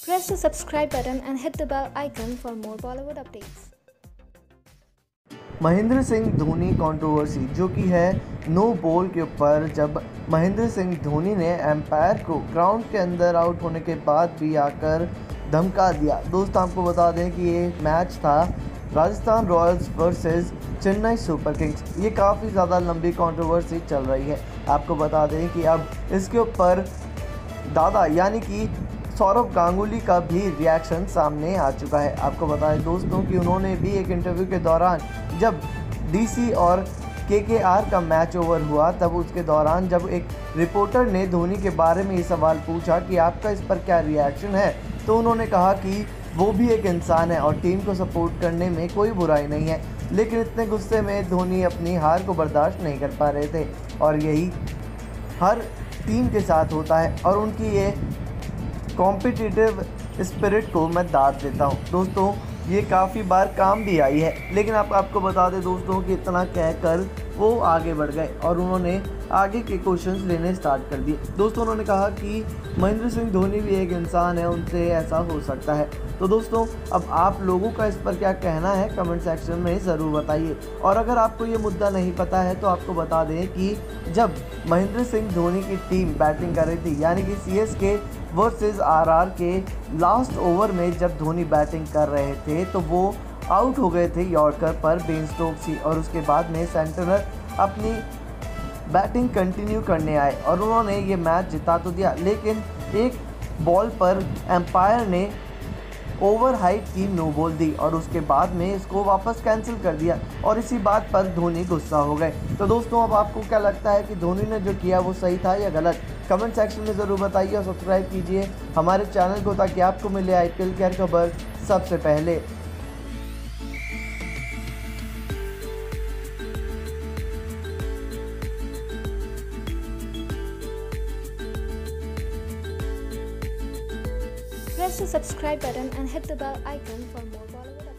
Press the subscribe button and hit the bell icon for more Bollywood updates. Mahendra Singh Dhoni controversy जो कि है no ball के ऊपर, जब महेंद्र सिंह धोनी ने एम्पायर को ग्राउंड के अंदर आउट होने के बाद भी आकर धमका दिया। दोस्तों आपको बता दें कि ये मैच था Rajasthan royals versus Chennai super kings. ये काफ़ी ज़्यादा लंबी कंट्रोवर्सी चल रही है। आपको बता दें कि अब इसके ऊपर दादा यानी कि सौरव गांगुली का भी रिएक्शन सामने आ चुका है। आपको बताएं दोस्तों कि उन्होंने भी एक इंटरव्यू के दौरान, जब डीसी और केकेआर का मैच ओवर हुआ, तब उसके दौरान जब एक रिपोर्टर ने धोनी के बारे में ये सवाल पूछा कि आपका इस पर क्या रिएक्शन है, तो उन्होंने कहा कि वो भी एक इंसान है और टीम को सपोर्ट करने में कोई बुराई नहीं है। लेकिन इतने गुस्से में धोनी अपनी हार को बर्दाश्त नहीं कर पा रहे थे और यही हर टीम के साथ होता है और उनकी ये कॉम्पिटिटिव स्पिरिट को मैं दाद देता हूँ। दोस्तों ये काफ़ी बार काम भी आई है, लेकिन आपको बता दें दोस्तों कि इतना कहकर वो आगे बढ़ गए और उन्होंने आगे के क्वेश्चंस लेने स्टार्ट कर दिए। दोस्तों उन्होंने कहा कि महेंद्र सिंह धोनी भी एक इंसान है, उनसे ऐसा हो सकता है। तो दोस्तों अब आप लोगों का इस पर क्या कहना है कमेंट सेक्शन में ज़रूर बताइए। और अगर आपको ये मुद्दा नहीं पता है तो आपको बता दें कि जब महेंद्र सिंह धोनी की टीम बैटिंग कर रही थी, यानी कि सीएसके वर्सेस आरआर के लास्ट ओवर में जब धोनी बैटिंग कर रहे थे तो वो आउट हो गए थे यॉर्कर पर बेन स्टोक्स ही, और उसके बाद में सेंटनर अपनी बैटिंग कंटिन्यू करने आए और उन्होंने ये मैच जिता तो दिया, लेकिन एक बॉल पर एम्पायर ने ओवर हाइट की नो बॉल दी और उसके बाद में इसको वापस कैंसिल कर दिया और इसी बात पर धोनी गुस्सा हो गए। तो दोस्तों अब आपको क्या लगता है कि धोनी ने जो किया वो सही था या गलत? कमेंट सेक्शन में ज़रूर बताइए और सब्सक्राइब कीजिए हमारे चैनल को ताकि आपको मिले आईपीएल की हर खबर सबसे पहले। Press the subscribe button and hit the bell icon for more Bollywood updates.